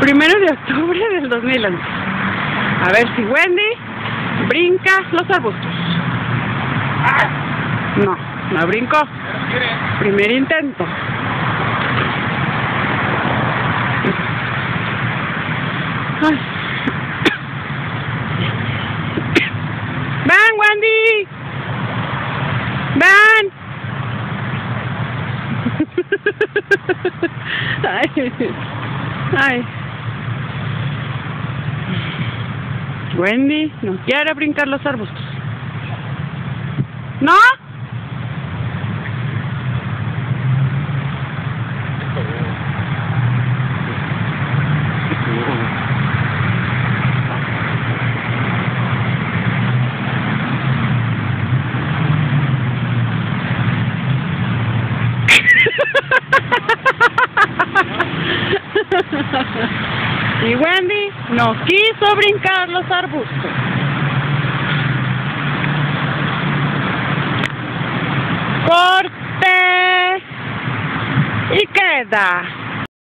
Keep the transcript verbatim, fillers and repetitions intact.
Primero de octubre del dos mil once. A ver si Wendy brinca los arbustos. No, no brincó. Primer intento. Ay. ¡Ven, Wendy! ¡Ven! Ay. Ay. Wendy no quiere brincar los arbustos. ¿No? Y Wendy no quiso brincar los arbustos. Corte y queda.